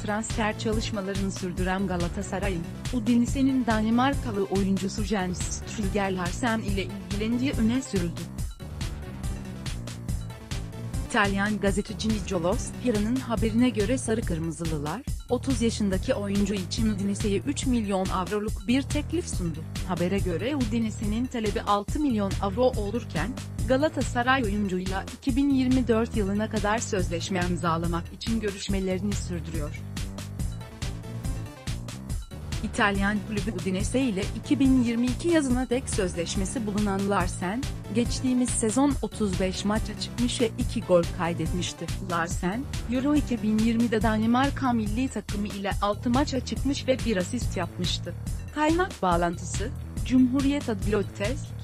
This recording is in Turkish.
transfer çalışmalarını sürdüren Galatasaray'ın, Udinese'nin Danimarkalı oyuncusu Jens Stryger Larsen ile ilgilendiği öne sürüldü. İtalyan gazeteci Nicolo Spira'nın haberine göre Sarı Kırmızılılar, 30 yaşındaki oyuncu için Udinese'ye 3 milyon avroluk bir teklif sundu. Habere göre Udinese'nin talebi 6 milyon avro olurken, Galatasaray oyuncuyla 2024 yılına kadar sözleşme imzalamak için görüşmelerini sürdürüyor. İtalyan kulübü Udinese ile 2022 yazına dek sözleşmesi bulunan Larsen, geçtiğimiz sezon 35 maça çıkmış ve 2 gol kaydetmişti. Larsen, Euro 2020'de Danimarka milli takımı ile 6 maça çıkmış ve 1 asist yapmıştı. Kaynak bağlantısı, Cumhuriyet Adliyotez,